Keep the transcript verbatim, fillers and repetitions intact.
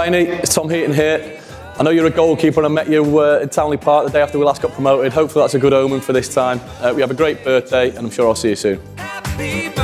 Bryony, it's Tom Heaton here. I know you're a goalkeeper and I met you uh, in Townley Park the day after we last got promoted. Hopefully that's a good omen for this time. Uh, we have a great birthday and I'm sure I'll see you soon. Happy birthday.